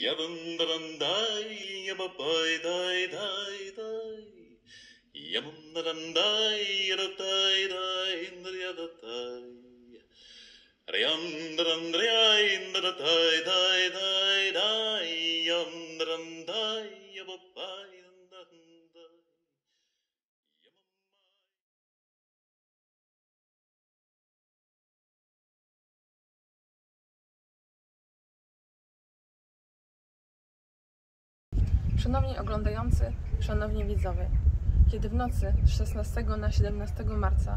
Yabundarandai, yababai, dai, dai, dai. Yabundarandai, yadatai, dai, indriyadatai. Ryandarandriai, indadatai, dai, dai, dai. Yamdarandai, yababai, indadandai. Szanowni oglądający, szanowni widzowie, kiedy w nocy z 16 na 17 marca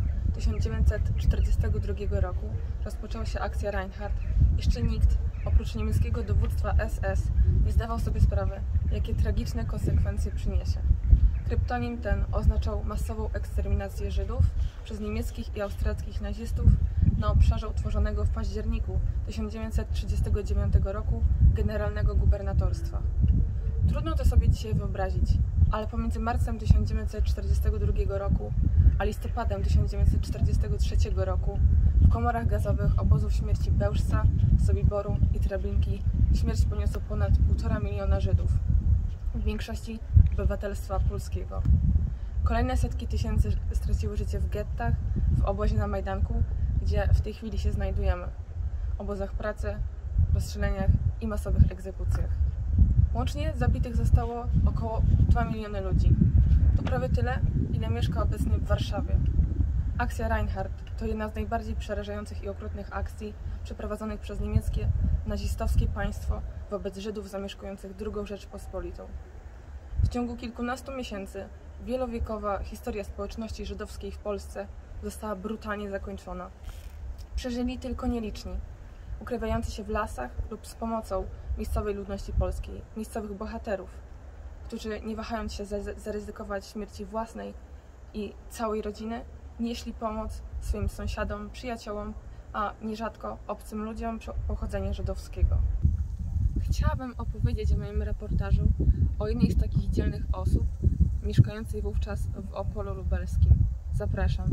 1942 roku rozpoczęła się akcja Reinhardt, jeszcze nikt, oprócz niemieckiego dowództwa SS, nie zdawał sobie sprawy, jakie tragiczne konsekwencje przyniesie. Kryptonim ten oznaczał masową eksterminację Żydów przez niemieckich i austriackich nazistów na obszarze utworzonego w październiku 1939 roku Generalnego Gubernatorstwa. Trudno to sobie dzisiaj wyobrazić, ale pomiędzy marcem 1942 roku a listopadem 1943 roku w komorach gazowych obozów śmierci Bełżca, Sobiboru i Treblinki śmierć poniosło ponad 1,5 miliona Żydów, w większości obywatelstwa polskiego. Kolejne setki tysięcy straciły życie w gettach, w obozie na Majdanku, gdzie w tej chwili się znajdujemy, obozach pracy, rozstrzeleniach i masowych egzekucjach. Łącznie zabitych zostało około 2 miliony ludzi. To prawie tyle, ile mieszka obecnie w Warszawie. Akcja Reinhardt to jedna z najbardziej przerażających i okrutnych akcji przeprowadzonych przez niemieckie, nazistowskie państwo wobec Żydów zamieszkujących II Rzeczpospolitą. W ciągu kilkunastu miesięcy wielowiekowa historia społeczności żydowskiej w Polsce została brutalnie zakończona. Przeżyli tylko nieliczni, ukrywający się w lasach lub z pomocą miejscowej ludności polskiej, miejscowych bohaterów, którzy nie wahając się zaryzykować śmierci własnej i całej rodziny, nieśli pomoc swoim sąsiadom, przyjaciołom, a nierzadko obcym ludziom pochodzenia żydowskiego. Chciałabym opowiedzieć w moim reportażu o jednej z takich dzielnych osób mieszkającej wówczas w Opolu Lubelskim. Zapraszam.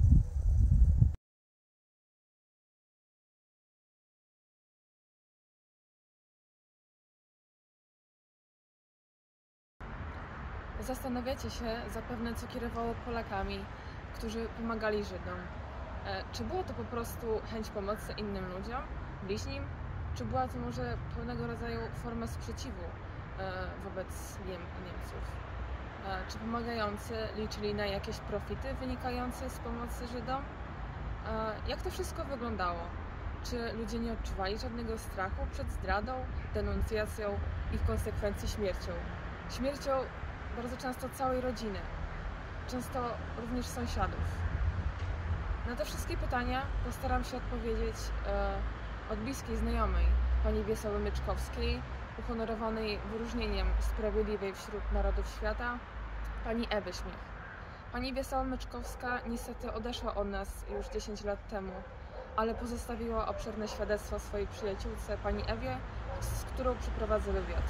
Zastanawiacie się zapewne, co kierowało Polakami, którzy pomagali Żydom. Czy było to po prostu chęć pomocy innym ludziom, bliźnim, czy była to może pewnego rodzaju forma sprzeciwu wobec Niemców? Czy pomagający liczyli na jakieś profity wynikające z pomocy Żydom? Jak to wszystko wyglądało? Czy ludzie nie odczuwali żadnego strachu przed zdradą, denuncjacją i w konsekwencji śmiercią? Śmiercią bardzo często całej rodziny, często również sąsiadów. Na te wszystkie pytania postaram się odpowiedzieć od bliskiej znajomej, pani Wieslawy Myczkowskiej, uhonorowanej wyróżnieniem Sprawiedliwej wśród Narodów Świata, pani Ewy Śmiech. Pani Wiesława Myczkowska niestety odeszła od nas już 10 lat temu, ale pozostawiła obszerne świadectwo swojej przyjaciółce, pani Ewie, z którą przeprowadzę wywiad.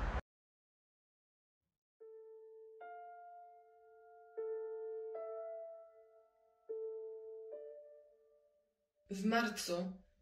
W marcu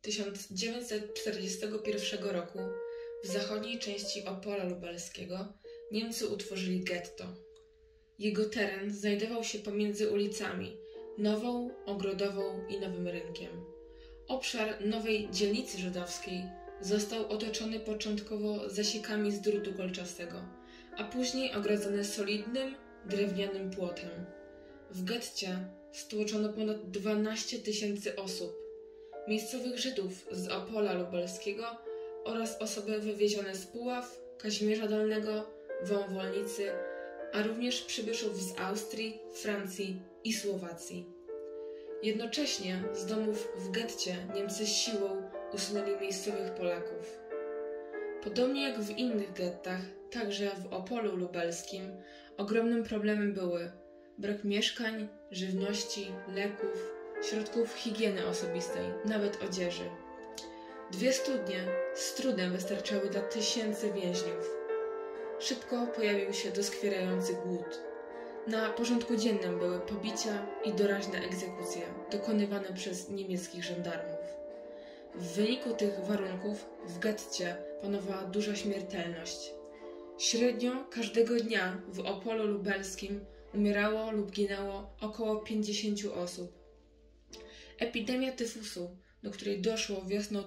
1941 roku w zachodniej części Opola Lubelskiego Niemcy utworzyli getto. Jego teren znajdował się pomiędzy ulicami Nową, Ogrodową i Nowym Rynkiem. Obszar nowej dzielnicy żydowskiej został otoczony początkowo zasiekami z drutu kolczastego, a później ogrodzony solidnym, drewnianym płotem. W getcie stłoczono ponad 12 000 osób, miejscowych Żydów z Opola Lubelskiego oraz osoby wywiezione z Puław, Kazimierza Dolnego, Wąwolnicy, a również przybyszów z Austrii, Francji i Słowacji. Jednocześnie z domów w getcie Niemcy siłą usunęli miejscowych Polaków. Podobnie jak w innych gettach, także w Opolu Lubelskim ogromnym problemem były brak mieszkań, żywności, leków, środków higieny osobistej, nawet odzieży. 2 studnie z trudem wystarczały dla tysięcy więźniów. Szybko pojawił się doskwierający głód. Na porządku dziennym były pobicia i doraźne egzekucje dokonywane przez niemieckich żandarmów. W wyniku tych warunków w getcie panowała duża śmiertelność. Średnio każdego dnia w Opolu Lubelskim umierało lub ginęło około 50 osób. Epidemia tyfusu, do której doszło wiosną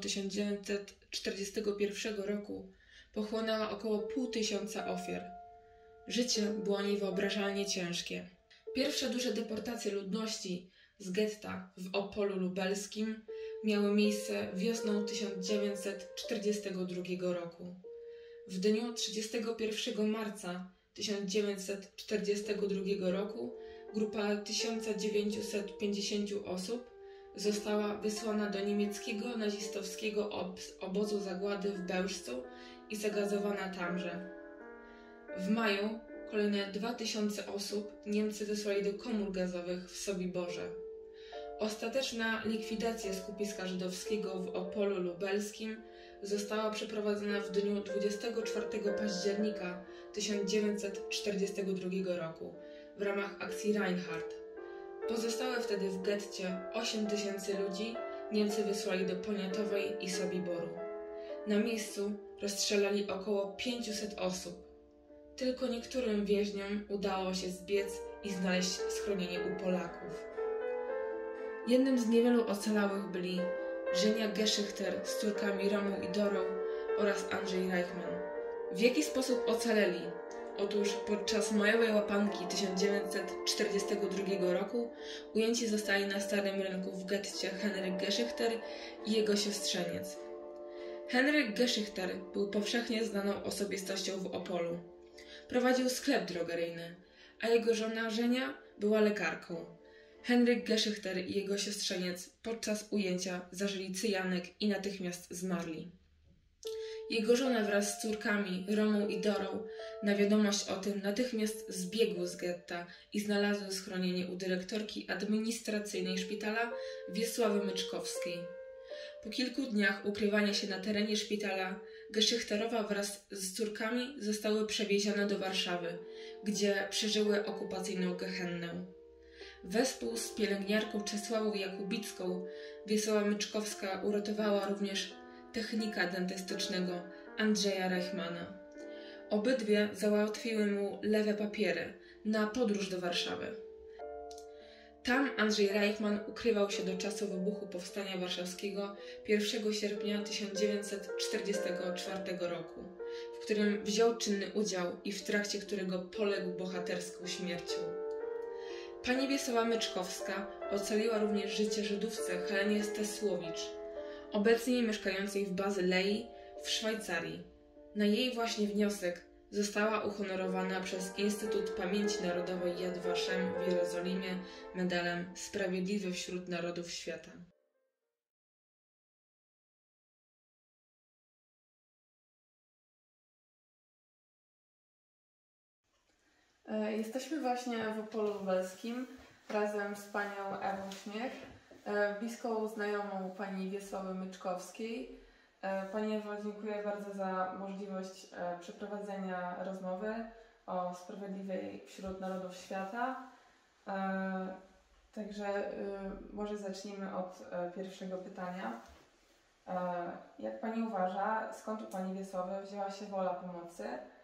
1941 roku, pochłonęła około 500 ofiar. Życie było niewyobrażalnie ciężkie. Pierwsze duże deportacje ludności z getta w Opolu Lubelskim miały miejsce wiosną 1942 roku. W dniu 31 marca 1942 roku grupa 1950 osób została wysłana do niemieckiego nazistowskiego obozu zagłady w Bełżcu i zagazowana tamże. W maju kolejne 2000 osób Niemcy wysłali do komór gazowych w Sobiborze. Ostateczna likwidacja skupiska żydowskiego w Opolu Lubelskim została przeprowadzona w dniu 24 października 1942 roku w ramach akcji Reinhardt. Pozostałe wtedy w getcie 8000 ludzi Niemcy wysłali do Poniatowej i Sobiboru. Na miejscu rozstrzelali około 500 osób. Tylko niektórym więźniom udało się zbiec i znaleźć schronienie u Polaków. Jednym z niewielu ocalałych byli Żenia Geschichter z córkami Romą i Dorą oraz Andrzej Reichmann. W jaki sposób ocaleli? Otóż podczas majowej łapanki 1942 roku ujęci zostali na Starym Rynku w getcie Henryk Geschichter i jego siostrzeniec. Henryk Geschichter był powszechnie znaną osobistością w Opolu. Prowadził sklep drogeryjny, a jego żona Żenia była lekarką. Henryk Geschichter i jego siostrzeniec podczas ujęcia zażyli cyjanek i natychmiast zmarli. Jego żona wraz z córkami Romą i Dorą na wiadomość o tym natychmiast zbiegły z getta i znalazły schronienie u dyrektorki administracyjnej szpitala Wiesławy Myczkowskiej. Po kilku dniach ukrywania się na terenie szpitala Geschichterowa wraz z córkami zostały przewiezione do Warszawy, gdzie przeżyły okupacyjną gehennę. Wespół z pielęgniarką Czesławą Jakubicką Wiesława Myczkowska uratowała również technika dentystycznego Andrzeja Reichmana. Obydwie załatwiły mu lewe papiery na podróż do Warszawy. Tam Andrzej Reichmann ukrywał się do czasu wybuchu Powstania Warszawskiego 1 sierpnia 1944 roku, w którym wziął czynny udział i w trakcie którego poległ bohaterską śmiercią. Pani Wiesława Myczkowska ocaliła również życie Żydówce Helenie Stesłowicz, obecnie mieszkającej w Bazylei w Szwajcarii. Na jej właśnie wniosek została uhonorowana przez Instytut Pamięci Narodowej Yad Vashem w Jerozolimie medalem Sprawiedliwy wśród Narodów Świata. Jesteśmy właśnie w Opolu Lubelskim razem z panią Ewą Śmiech, bliską znajomą pani Wiesławy Myczkowskiej. Pani Ewo, dziękuję bardzo za możliwość przeprowadzenia rozmowy o Sprawiedliwej wśród Narodów Świata. Także może zacznijmy od pierwszego pytania. Jak pani uważa, skąd u pani Wiesławy wzięła się wola pomocy?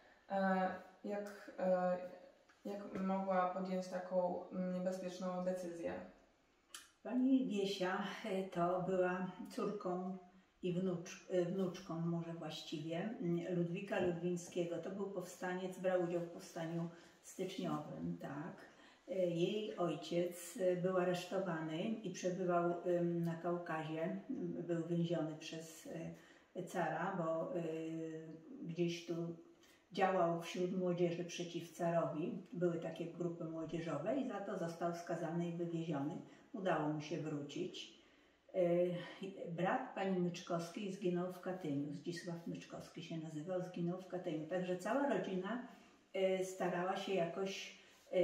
Jak mogła podjąć taką niebezpieczną decyzję? Pani Wiesia to była córką i wnuczką może właściwie Ludwika Ludwińskiego. To był powstaniec, brał udział w powstaniu styczniowym, tak. Jej ojciec był aresztowany i przebywał na Kaukazie, był więziony przez cara, bo gdzieś tu działał wśród młodzieży przeciw carowi. Były takie grupy młodzieżowe i za to został skazany i wywieziony. Udało mu się wrócić. Brat pani Myczkowskiej zginął w Katyniu. Zdzisław Myczkowski się nazywał, zginął w Katyniu. Także cała rodzina starała się jakoś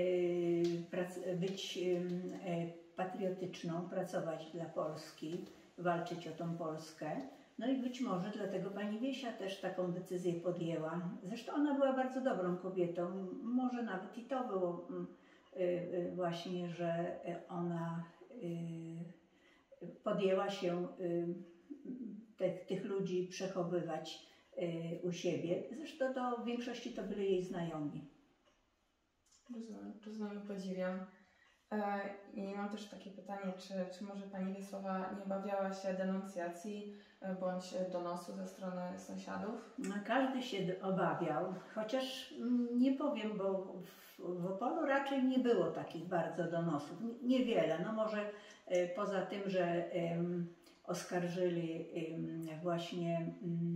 być patriotyczną, pracować dla Polski, walczyć o tą Polskę. No i być może dlatego pani Wiesia też taką decyzję podjęła. Zresztą ona była bardzo dobrą kobietą. Może nawet i to było właśnie, że ona podjęła się tych ludzi przechowywać u siebie. Zresztą to w większości to byli jej znajomi. Rozumiem, podziwiam. I mam też takie pytanie, czy może pani Wiesława nie obawiała się denuncjacji bądź donosu ze strony sąsiadów? No, każdy się obawiał, chociaż nie powiem, bo w Opolu raczej nie było takich bardzo donosów. Niewiele, no może poza tym, że oskarżyli właśnie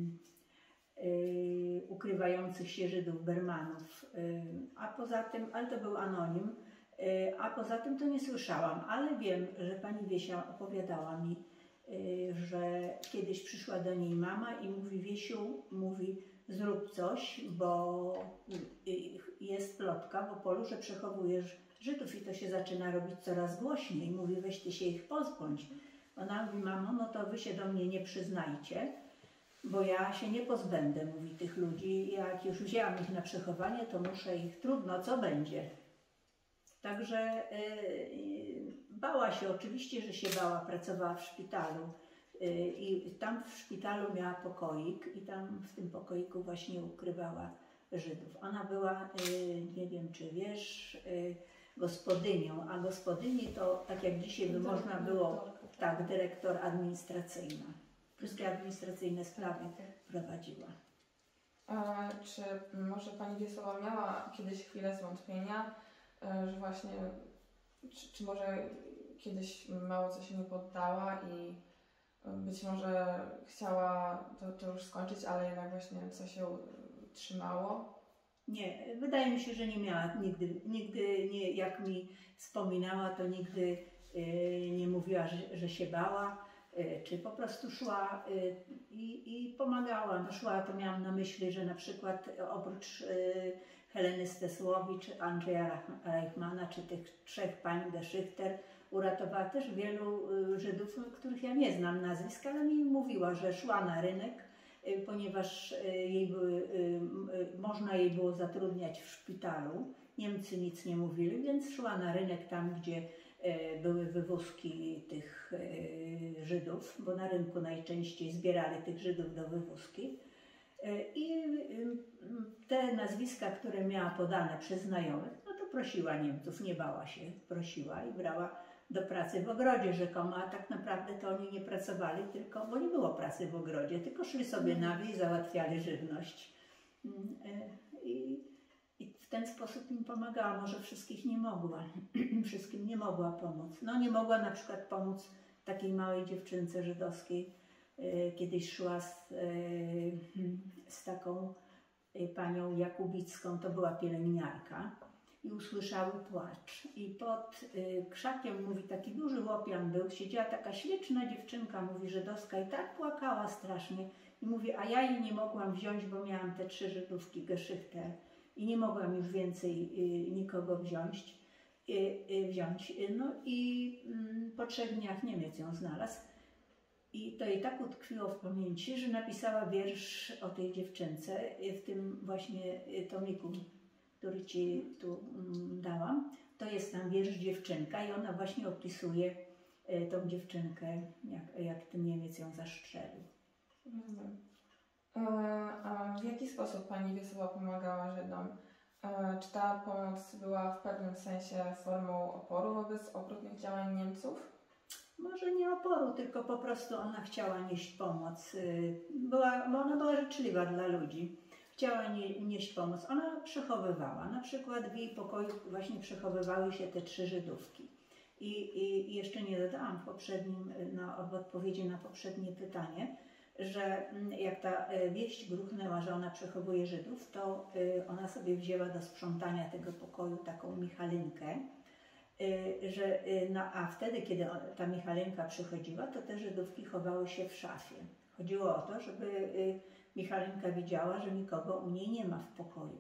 ukrywających się Żydów, Bermanów, a poza tym, ale to był anonim, a poza tym to nie słyszałam, ale wiem, że pani Wiesia opowiadała mi, że kiedyś przyszła do niej mama i mówi: Wiesiu, mówi, zrób coś, bo jest plotka w Opolu, że przechowujesz Żydów i to się zaczyna robić coraz głośniej. Mówi: weź ty się ich pozbądź. Ona mówi: mamo, no to wy się do mnie nie przyznajcie, bo ja się nie pozbędę, mówi, tych ludzi. Jak już wzięłam ich na przechowanie, to muszę ich, trudno, co będzie. Także bała się, oczywiście, że się bała, pracowała w szpitalu i tam w szpitalu miała pokoik i tam w tym pokoiku właśnie ukrywała Żydów. Ona była, nie wiem czy wiesz, gospodynią, a gospodyni to, tak jak dzisiaj by można było, tak, dyrektor administracyjna. Wszystkie administracyjne sprawy prowadziła. Czy może pani Wiesława miała kiedyś chwilę zwątpienia, że właśnie, czy może kiedyś mało co się nie poddała i być może chciała to już skończyć, ale jednak właśnie co się trzymało? Nie, wydaje mi się, że nie miała nigdy nie, jak mi wspominała, to nigdy nie mówiła, że się bała, czy po prostu szła i pomagała. No, szła, to miałam na myśli, że na przykład oprócz Heleny Stesłowicz, Andrzeja Reichmana, czy tych trzech pań Geschichter, uratowała też wielu Żydów, których ja nie znam nazwisk, ale mi mówiła, że szła na rynek, ponieważ można jej było zatrudniać w szpitalu. Niemcy nic nie mówili, więc szła na rynek tam, gdzie były wywózki tych Żydów, bo na rynku najczęściej zbierali tych Żydów do wywózki. I te nazwiska, które miała podane przez znajomych, no to prosiła Niemców, nie bała się, prosiła i brała do pracy w ogrodzie rzekomo, a tak naprawdę to oni nie pracowali, tylko, bo nie było pracy w ogrodzie, tylko szli sobie na wieś, załatwiali żywność. I w ten sposób im pomagała, może wszystkich nie mogła, wszystkim nie mogła pomóc. No nie mogła na przykład pomóc takiej małej dziewczynce żydowskiej. Kiedyś szła z taką panią Jakubicką, to była pielęgniarka, i usłyszały płacz. I pod krzakiem, mówi, taki duży łopian był, siedziała taka śliczna dziewczynka, mówi, żydowska, i tak płakała strasznie. I mówi: a ja jej nie mogłam wziąć, bo miałam te 3 Żydówki Geschichter i nie mogłam już więcej nikogo wziąć. No i po 3 dniach Niemiec ją znalazł. I to jej tak utkwiło w pamięci, że napisała wiersz o tej dziewczynce w tym właśnie tomiku, który ci tu dałam. To jest tam wiersz Dziewczynka i ona właśnie opisuje tą dziewczynkę, jak ten Niemiec ją zastrzelił. A w jaki sposób pani Wiesława pomagała Żydom? Czy ta pomoc była w pewnym sensie formą oporu wobec okrutnych działań Niemców? Może nie oporu, tylko po prostu ona chciała nieść pomoc. Bo ona była życzliwa dla ludzi. Chciała nieść pomoc. Ona przechowywała. Na przykład w jej pokoju właśnie przechowywały się te 3 Żydówki. I jeszcze nie dodałam w odpowiedzi na poprzednie pytanie, że jak ta wieść gruchnęła, że ona przechowuje Żydów, to ona sobie wzięła do sprzątania tego pokoju taką Michalynkę, a wtedy, kiedy ta Michalynka przychodziła, to te Żydówki chowały się w szafie. Chodziło o to, żeby Michalynka widziała, że nikogo u niej nie ma w pokoju.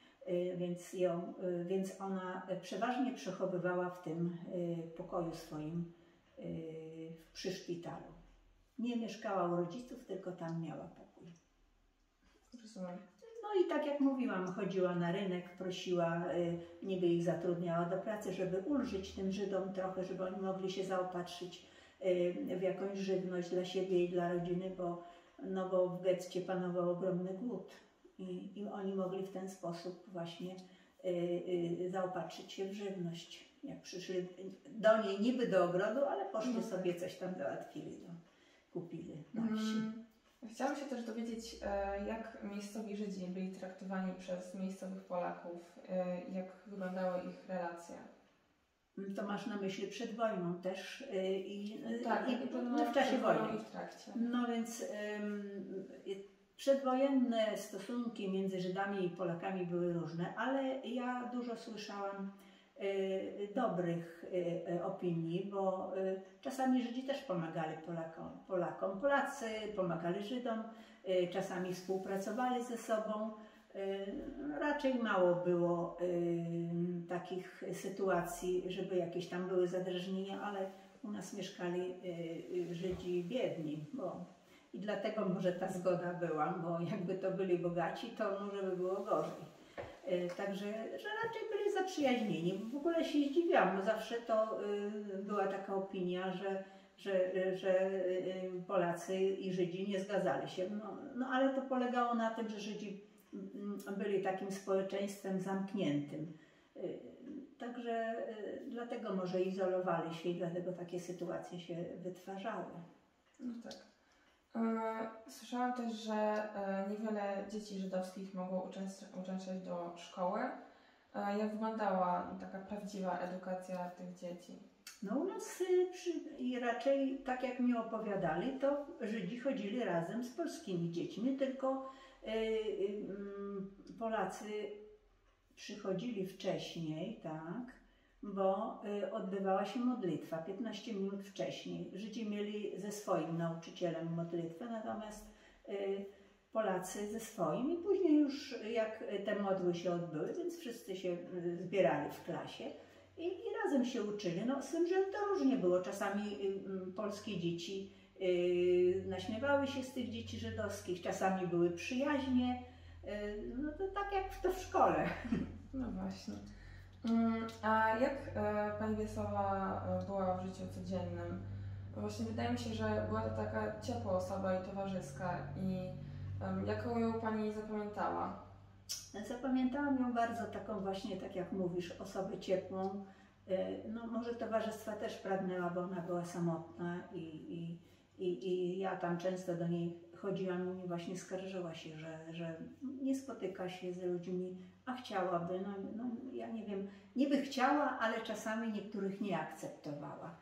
Więc ona przeważnie przechowywała w tym pokoju swoim przy szpitalu. Nie mieszkała u rodziców, tylko tam miała pokój. Rozumiem. No i tak jak mówiłam, chodziła na rynek, prosiła, niby ich zatrudniała do pracy, żeby ulżyć tym Żydom trochę, żeby oni mogli się zaopatrzyć w jakąś żywność dla siebie i dla rodziny, bo no bo w getcie panował ogromny głód i oni mogli w ten sposób właśnie zaopatrzyć się w żywność. Jak przyszli do niej niby do ogrodu, ale poszli sobie coś tam załatwili, kupili na wsi. Chciałam się też dowiedzieć, jak miejscowi Żydzi byli traktowani przez miejscowych Polaków, jak wyglądały ich relacje. To masz na myśli przed wojną też Tak, i w czasie wojny. I w trakcie. No więc przedwojenne stosunki między Żydami i Polakami były różne, ale ja dużo słyszałam dobrych opinii, bo czasami Żydzi też pomagali Polakom. Polacy pomagali Żydom, czasami współpracowali ze sobą. Raczej mało było takich sytuacji, żeby jakieś tam były zadrażnienia, ale u nas mieszkali Żydzi biedni, i dlatego może ta zgoda była, bo jakby to byli bogaci, to może by było gorzej. Także, że raczej byli zaprzyjaźnieni. W ogóle się zdziwiłam, bo zawsze to była taka opinia, że Polacy i Żydzi nie zgadzali się. No ale to polegało na tym, że Żydzi byli takim społeczeństwem zamkniętym. Także dlatego może izolowali się i dlatego takie sytuacje się wytwarzały. No tak. Słyszałam też, że niewiele dzieci żydowskich mogło uczęszczać do szkoły. Jak wyglądała taka prawdziwa edukacja tych dzieci? No u nas i raczej tak jak mi opowiadali, to Żydzi chodzili razem z polskimi dziećmi, tylko Polacy przychodzili wcześniej, tak, bo odbywała się modlitwa 15 minut wcześniej. Żydzi mieli ze swoim nauczycielem modlitwę, natomiast Polacy ze swoim i później już jak te modły się odbyły, więc wszyscy się zbierali w klasie i razem się uczyli. No z tym, że to różnie było. Czasami polskie dzieci naśmiewały się z tych dzieci żydowskich, czasami były przyjaźnie, no to tak jak to w szkole. No właśnie. A jak Pani Wiesława była w życiu codziennym? Właśnie wydaje mi się, że była to taka ciepła osoba i towarzyska i jaką ją Pani zapamiętała? Zapamiętałam ją bardzo taką właśnie, tak jak mówisz, osobę ciepłą. No może towarzystwa też pragnęła, bo ona była samotna i ja tam często do niej chodziłam i mi właśnie skarżyła się, że nie spotyka się z ludźmi, a chciałaby. No ja nie wiem, niby chciała, ale czasami niektórych nie akceptowała.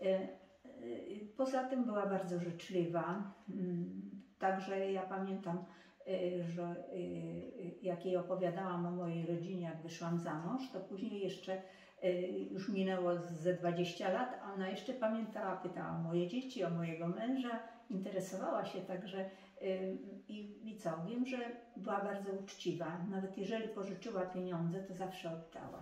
Poza tym była bardzo życzliwa. Także ja pamiętam, że jak jej opowiadałam o mojej rodzinie, jak wyszłam za mąż, to później jeszcze już minęło ze 20 lat, a ona jeszcze pamiętała, pytała o moje dzieci, o mojego męża, interesowała się także i co, wiem, że była bardzo uczciwa, nawet jeżeli pożyczyła pieniądze, to zawsze oddała.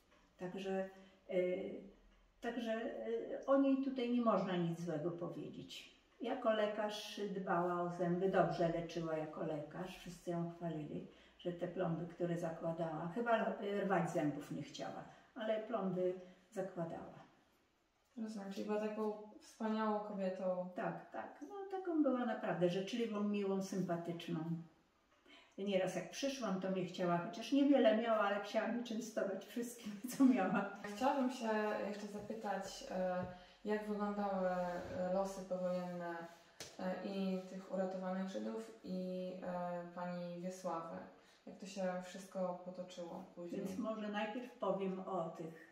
Także o niej tutaj nie można nic złego powiedzieć. Jako lekarz dbała o zęby, dobrze leczyła jako lekarz, wszyscy ją chwalili, że te plomby, które zakładała, chyba rwać zębów nie chciała, ale plomby zakładała. Rozumiem, czyli była taką wspaniałą kobietą. Tak, tak. No taką była naprawdę życzliwą, miłą, sympatyczną. Nieraz jak przyszłam, to mnie chciała, chociaż niewiele miała, ale chciała mnie częstować wszystkim, co miała. Chciałabym się jeszcze zapytać, jak wyglądały losy powojenne i tych uratowanych Żydów i Pani Wiesławy? Jak to się wszystko potoczyło później? Więc może najpierw powiem o tych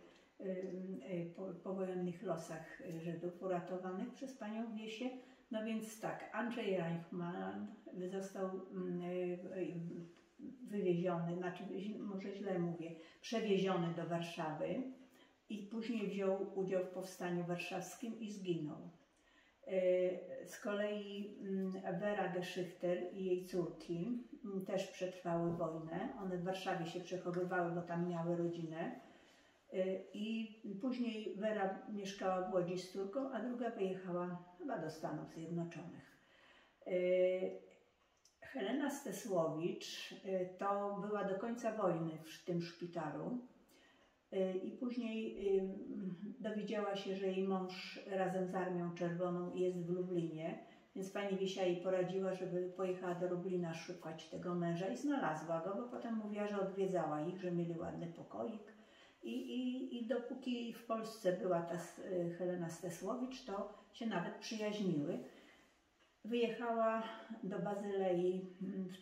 powojennych losach Żydów uratowanych przez Panią Wiesię. No więc tak, Andrzej Reichman został wywieziony, znaczy może źle mówię, przewieziony do Warszawy i później wziął udział w powstaniu warszawskim i zginął. Z kolei Wera Geschichter i jej córki też przetrwały wojnę. One w Warszawie się przechowywały, bo tam miały rodzinę. I później Wera mieszkała w Łodzi z córką, a druga wyjechała chyba do Stanów Zjednoczonych. Helena Stesłowicz to była do końca wojny w tym szpitalu i później dowiedziała się, że jej mąż razem z Armią Czerwoną jest w Lublinie, Więc pani Wiesia jej poradziła, żeby pojechała do Lublina szukać tego męża i znalazła go, bo potem mówiła, że odwiedzała ich, że mieli ładny pokoik. I dopóki w Polsce była ta Helena Stesłowicz, to się nawet przyjaźniły. Wyjechała do Bazylei w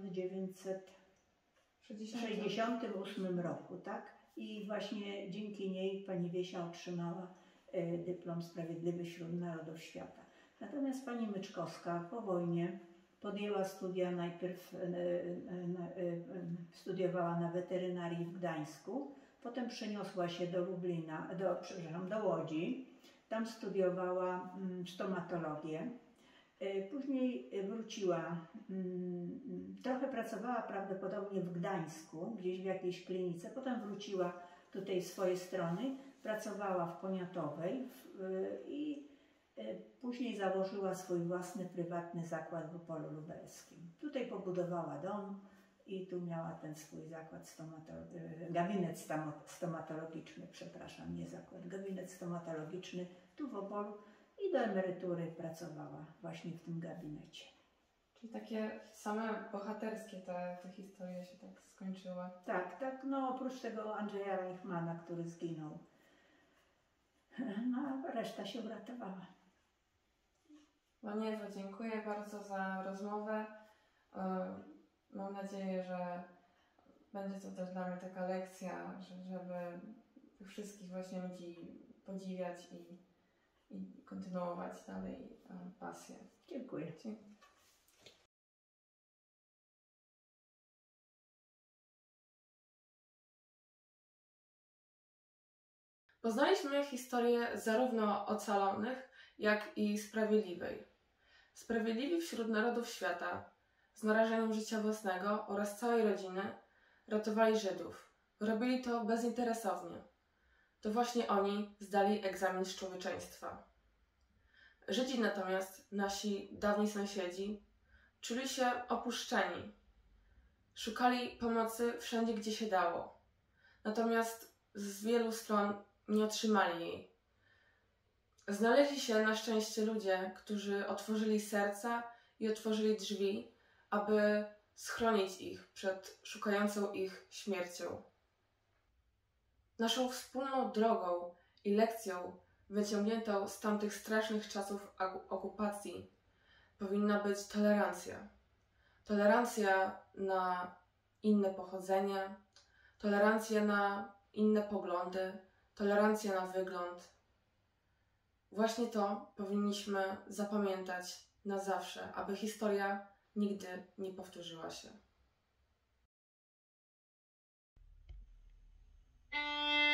1968 roku, tak? I właśnie dzięki niej pani Wiesia otrzymała dyplom Sprawiedliwy wśród Narodów Świata. Natomiast pani Myczkowska po wojnie podjęła studia, najpierw studiowała na weterynarii w Gdańsku, potem przeniosła się do Lublina, do Łodzi, tam studiowała stomatologię. Później wróciła, trochę pracowała prawdopodobnie w Gdańsku, gdzieś w jakiejś klinice, potem wróciła tutaj w swoje strony, pracowała w Poniatowej i później założyła swój własny prywatny zakład w Opolu Lubelskim. Tutaj pobudowała dom i tu miała ten swój zakład gabinet stomatologiczny, przepraszam, nie zakład, gabinet stomatologiczny tu w Opolu i do emerytury pracowała właśnie w tym gabinecie. Czyli takie same bohaterskie te historie się tak skończyły. Tak, tak, no oprócz tego Andrzeja Reichmana, który zginął. No a reszta się uratowała. Pani Ewo, dziękuję bardzo za rozmowę. Mam nadzieję, że będzie to też dla mnie taka lekcja, żeby tych wszystkich właśnie ludzi podziwiać i kontynuować dalej pasję. Dziękuję. Poznaliśmy historię zarówno ocalonych, jak i sprawiedliwej. Sprawiedliwi wśród narodów świata, z narażeniem życia własnego oraz całej rodziny, ratowali Żydów. Robili to bezinteresownie. To właśnie oni zdali egzamin z człowieczeństwa. Żydzi natomiast, nasi dawni sąsiedzi, czuli się opuszczeni. Szukali pomocy wszędzie, gdzie się dało. Natomiast z wielu stron nie otrzymali jej. Znaleźli się na szczęście ludzie, którzy otworzyli serca i otworzyli drzwi, aby schronić ich przed szukającą ich śmiercią. Naszą wspólną drogą i lekcją wyciągniętą z tamtych strasznych czasów okupacji powinna być tolerancja. Tolerancja na inne pochodzenie, tolerancja na inne poglądy, tolerancja na wygląd. Właśnie to powinniśmy zapamiętać na zawsze, aby historia nigdy nie powtórzyła się.